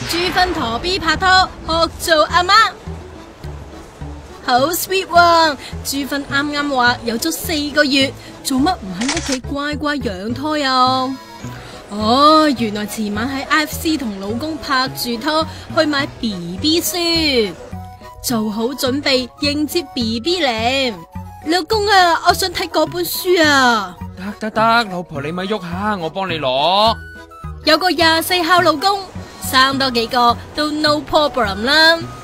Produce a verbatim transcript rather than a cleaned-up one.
朱芬陀 B 拍拖學做阿媽，好 sweet 喎！朱芬啱啱話有咗四個月，做乜唔喺屋企乖乖養胎啊？哦，原來前晚喺 I F C 同老公拍住拖去買 B B 書，做好準備迎接 B B 嚟。老公啊，我想睇嗰本書啊！ 得得得，老婆你咪喐下，我幫你攞。 有個廿四孝老公，生多幾個都 no problem 啦。